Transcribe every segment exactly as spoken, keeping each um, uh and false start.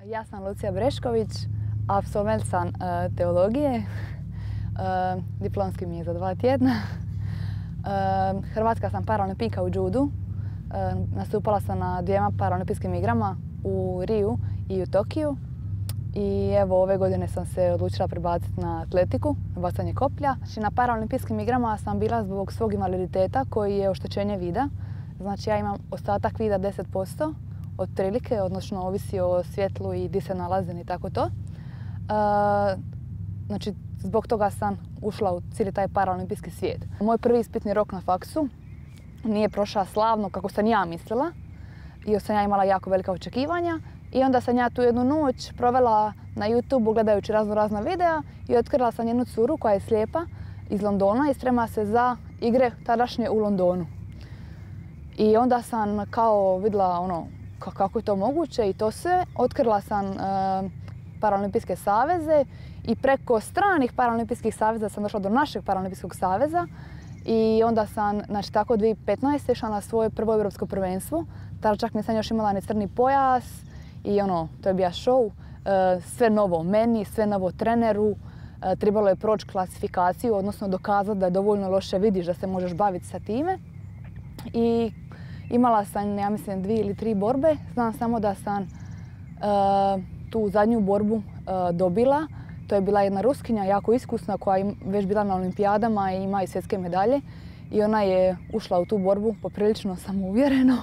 Ja sam Lucija Brešković, apsolvent sam uh, teologije. Uh, diplomski mi je za dva tjedna. Uh, Hrvatska sam paraolimpijka u judu. Uh, nastupala sam na dvijema paraolimpijskim igrama u Riju i u Tokiju. I evo ove godine sam se odlučila prebaciti na atletiku, na bacanje koplja. Znači, na paraolimpijskim igrama sam bila zbog svog invaliditeta koji je oštećenje vida. Znači ja imam ostatak vida deset posto otprilike, odnosno ovisi o svjetlu i di se nalazim i tako to. Uh, znači zbog toga sam ušla u cijeli taj paraolimpijski svijet. Moj prvi ispitni rok na faksu nije prošao slavno kako sam ja mislila i sam ja imala jako velika očekivanja. I onda sam ja tu jednu noć provela na YouTubeu gledajući razno razna videa i otkrila sam jednu curu koja je slijepa iz Londona i sprema se za igre tadašnje u Londonu. I onda sam kao vidjela ono, kako je to moguće i to sve. Otkrila sam e, paraolimpijske saveze i preko stranih paraolimpijskih saveza sam došla do našeg paraolimpijskog saveza. I onda sam, znači tako dvije tisuće petnaeste. išla na svoje prvo europsko prvenstvo. Tada čak nisam još imala ni crni pojas i ono, to je bio show. E, sve novo meni, sve novo treneru. E, trebalo je proći klasifikaciju, odnosno dokazati da je dovoljno loše vidiš da se možeš baviti sa time. I imala sam, ja mislim, dvije ili tri borbe. Znam samo da sam e, tu zadnju borbu e, dobila. To je bila jedna Ruskinja, jako iskusna, koja je već bila na olimpijadama i ima i svjetske medalje. I ona je ušla u tu borbu poprilično samouvjereno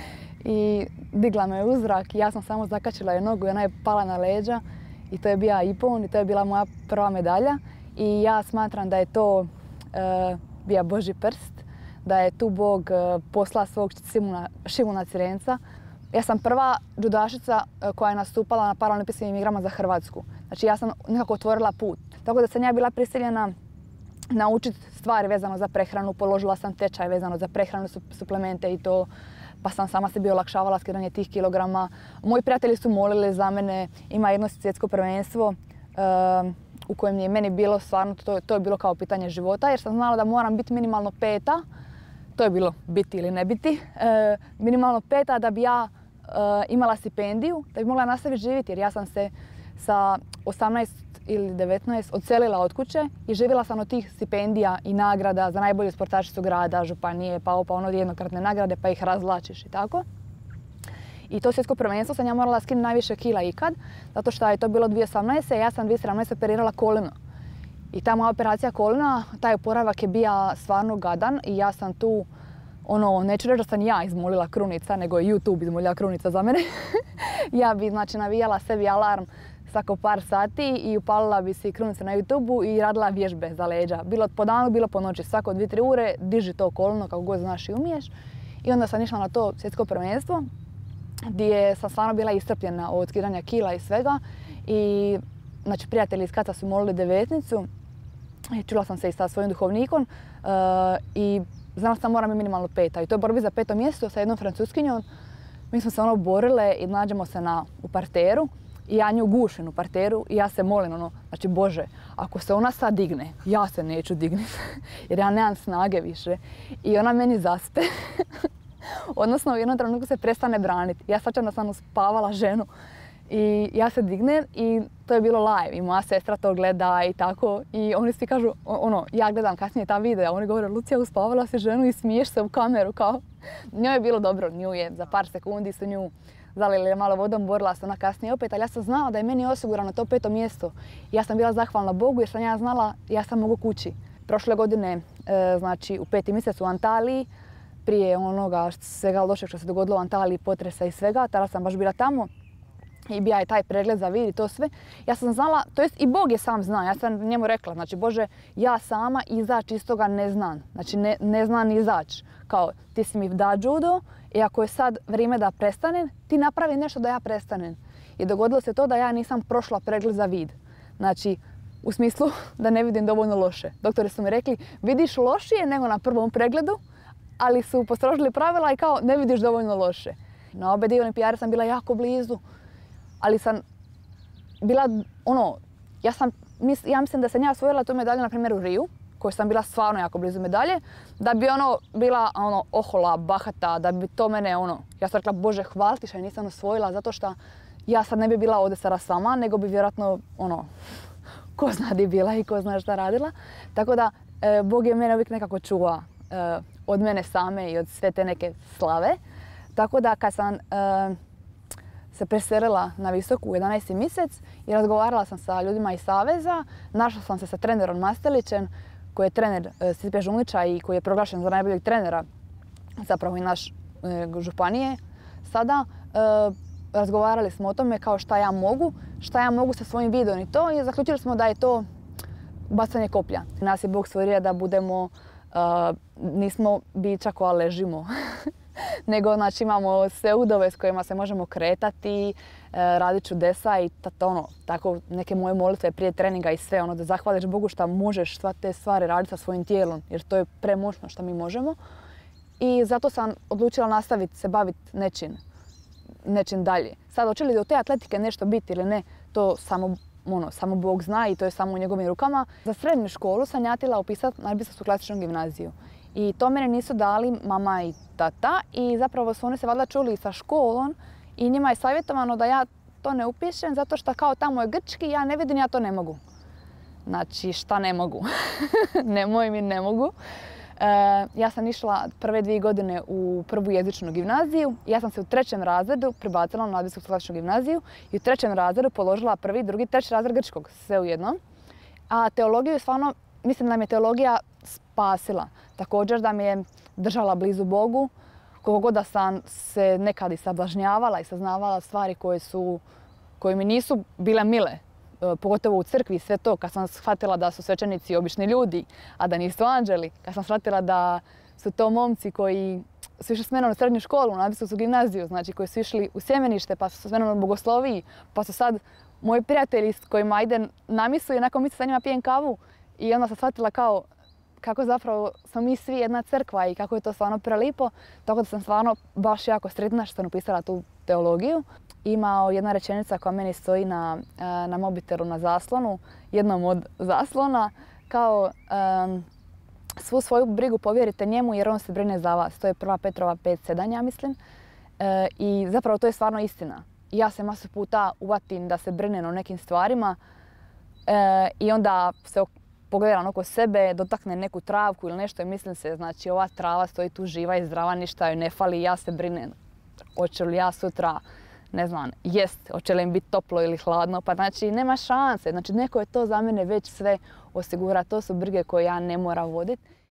i digla me u zrak. Ja sam samo zakačila je nogu i ona je pala na leđa. I to je bio ipon i to je bila moja prva medalja. I ja smatram da je to e, bio Božji prst. Da je tu Bog posla svog Šimuna, Šimuna Cirenca. Ja sam prva judašica koja je nastupala na paraolimpijskim igrama za Hrvatsku. Znači ja sam nekako otvorila put. Tako da sam ja bila prisiljena naučiti stvari vezano za prehranu. Položila sam tečaj vezano za prehranu, suplemente i to. Pa sam sama sebi olakšavala skidanje tih kilograma. Moji prijatelji su molili za mene. Ima jedno svjetsko prvenstvo uh, u kojem je meni bilo stvarno, to, to je bilo kao pitanje života. Jer sam znala da moram biti minimalno peta. To je bilo biti ili ne biti, e, minimalno peta da bi ja e, imala stipendiju, da bi mogla nastaviti živjeti jer ja sam se sa osamnaest ili devetnaest odselila od kuće i živjela sam od tih stipendija i nagrada za najbolju sportašicu grada, županije, pa pa ono jednokratne nagrade pa ih razvlačiš i tako. I to svjetsko prvenstvo sam ja morala skinuti najviše kila ikad, zato što je to bilo dvije tisuće osamnaeste. Ja sam dvije tisuće sedamnaeste. operirala koleno. I ta moja operacija kolena, taj oporavak je bio stvarno gadan i ja sam tu, ono, neću reći da sam ja izmolila krunica, nego je YouTube izmolila krunica za mene. Ja bi, znači, navijala sebi alarm svako par sati i upalila bi si krunice na YouTubeu i radila vježbe za leđa. Bilo po danu, bilo po noći, svako dvije tri ure, diži to koleno kako god znaš i umiješ. I onda sam išla na to svjetsko prvenstvo gdje sam stvarno bila iscrpljena od skidanja kila i svega. I, znači, prijatelji iz Kaca su molili devetnicu. Čula sam se i sa svojim duhovnikom uh, i znala sam moram i minimalno peta. I to je borbi za peto mjesto sa jednom Francuskinjom. Mi smo se ono borile i nađemo se na, u parteru i ja nju gušim u parteru i ja se molim ono, znači Bože, ako se ona sad digne, ja se neću dignuti jer ja nemam snage više. I ona meni zaspe. Odnosno u jednom trenutku se prestane braniti. Ja svačam da sam uspavala ženu. I ja se dignem i to je bilo live i moja sestra to gleda i tako i oni svi kažu, ono, ja gledam kasnije ta videa, oni govore Lucija uspavala si ženu i smiješ se u kameru kao. Njoj je bilo dobro, nju je za par sekundi su nju zalili malo vodom, borila se ona kasnije opet, ali ja sam znala da je meni osigurano to peto mjesto. I ja sam bila zahvalna Bogu jer sam ja znala ja sam mogu kući. Prošle godine, e, znači u peti mjesec u Antaliji, prije onoga svega lošeg što se dogodilo u Antaliji, potresa i svega, tada sam baš bila tamo. I bija je taj pregled za vid i to sve. Ja sam znala, to jest i Bog je sam zna, ja sam njemu rekla, znači Bože, ja sama izaći iz toga ne znam. Znači ne, ne znam izaći. Kao ti si mi da judo i ako je sad vrijeme da prestanem, ti napravi nešto da ja prestanem. I dogodilo se to da ja nisam prošla pregled za vid. Znači, u smislu da ne vidim dovoljno loše. Doktori su mi rekli, vidiš lošije nego na prvom pregledu, ali su postrožili pravila i kao ne vidiš dovoljno loše. Na obe dvije olimpijade sam bila jako blizu. Ali sam bila, ono, ja, sam, ja mislim da sam ja osvojila tu medalju na primjer u Riju, koju sam bila stvarno jako blizu medalje, da bi ono bila ono, ohola, bahata, da bi to mene ono, ja sam rekla Bože hvala ti što je nisam osvojila zato što ja sad ne bi bila ovdje sada s vama, nego bi vjerojatno, ono, ko zna di bila i ko zna šta radila. Tako da, e, Bog je mene uvijek nekako čuva e, od mene same i od sve te neke slave. Tako da, kad sam e, se preselila na Visoku u jedanaesti mjesec i razgovarala sam sa ljudima iz Saveza, našla sam se sa trenerom Mastelićem, koji je trener e, Stipe Žunglića i koji je proglašen za najboljeg trenera, zapravo i naš e, županije sada. E, razgovarali smo o tome kao šta ja mogu, šta ja mogu sa svojim videom i to i zaključili smo da je to bacanje koplja. Nas je Bog stvorio da budemo, uh, nismo bića koja ležimo, nego znači imamo sve udove s kojima se možemo kretati, uh, radit čudesa i tato, ono, tako neke moje molitve prije treninga i sve, ono, da zahvališ Bogu šta možeš sva te stvari raditi sa svojim tijelom, jer to je premoćno što mi možemo. I zato sam odlučila nastaviti se baviti nečim. nečim dalje. Sad, hoće li do te atletike nešto biti ili ne, to samo, ono, samo Bog zna i to je samo u njegovim rukama. Za srednju školu sam ja htjela upisati na Bistarsku klasičnu gimnaziju. I to mene nisu dali mama i tata i zapravo su oni se valjda čuli sa školom i njima je savjetovano da ja to ne upišem zato što kao tamo je grčki, ja ne vidim, ja to ne mogu. Znači, šta ne mogu? Nemoj mi, ne mogu. E, ja sam išla prve dvije godine u prvu jezičnu gimnaziju. Ja sam se u trećem razredu prebacila na Bistarsku klasičnu gimnaziju i u trećem razredu položila prvi, drugi, treći razred grčkog, sve u jednom. A teologiju stvarno, mislim da mi je teologija spasila. Također da mi je držala blizu Bogu, koliko god da sam se nekad i sablažnjavala i saznavala stvari koje, su, koje mi nisu bile mile. Pogotovo u crkvi, sve to, kad sam shvatila da su svećenici obični ljudi, a da nisu anđeli, kad sam shvatila da su to momci koji su išli s menom u srednju školu, na Bistarsku gimnaziju, znači koji su išli u sjemenište, pa su s menom na bogosloviji, pa su sad moji prijatelji s kojima idem na misu i nakon mise sa njima pijem kavu i onda sam shvatila kao kako zapravo smo mi svi jedna crkva i kako je to stvarno prelipo, tako da sam stvarno baš jako sretna što sam upisala tu teologiju. Ima jedna rečenica koja meni stoji na, na mobitelu na zaslonu, jednom od zaslona, kao um, svu svoju brigu povjerite njemu jer on se brine za vas. To je prva Petrova pet sedam, ja mislim. E, I zapravo to je stvarno istina. Ja se masu puta uvatim da se brinem o nekim stvarima e, i onda se pogledam oko sebe, dotakne neku travku ili nešto i mislim se, znači ova trava stoji tu živa i zdrava, ništa joj ne fali i ja se brinem. Hoću li ja sutra, ne znam, jest, hoće li im biti toplo ili hladno, pa znači nema šanse. Znači neko je to za mene već sve osigura, to su brige koje ja ne moram voditi.